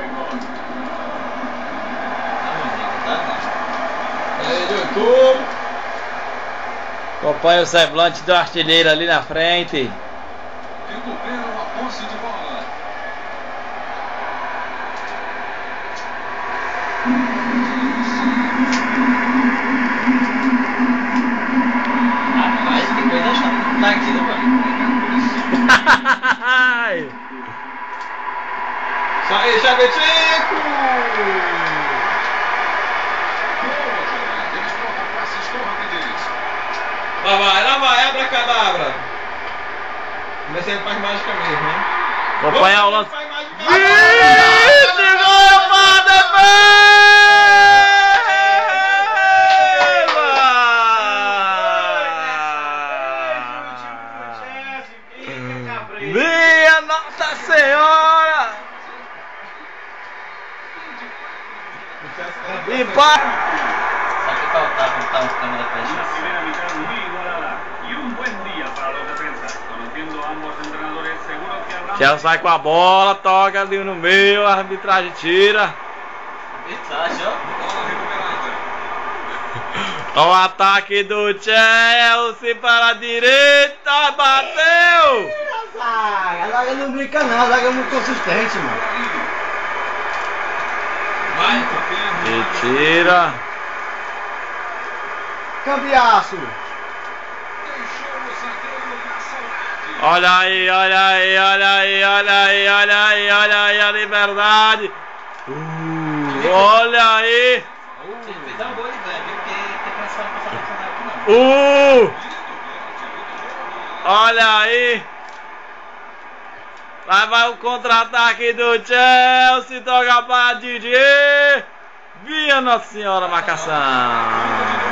Acompanha o semblante do artilheiro ali na frente. Recuperam a posse de bola. Rapaz, que coisa chata daquilo, mano. Sai, Chavetico! Eles trocam passes com rapidez. Lá vai, abracadabra! Mas sempre faz mágica mesmo, hein? Acompanhar o lance. Faz mágica! Gol para defesa! Minha Nossa Senhora! E para! Só que faltava botar um câmera pra Una gente. primera mitad muy igualada y un buen día para los defensas. Conociendo a ambos entrenadores, seguro que habrá... Já sai com a bola, toca ali no meio, a arbitragem tira. Arbitragem, ó. Bola recuperada. O ataque do Chelsea para a direita, bateu! A zaga não brinca não, a zaga é muito consistente, mano. Vai, E tira. Cambiaço. Deixou o zagueiro na saudade. Olha aí, olha aí, olha aí, olha aí, olha aí, olha aí a liberdade. Olha aí. Se ele fizer um gol, ele ganha, viu? Porque tem pressão pra fazer aqui não. Olha aí. Lá vai o contra-ataque do Chelsea, toca para Didier. Minha Nossa Senhora, marcação.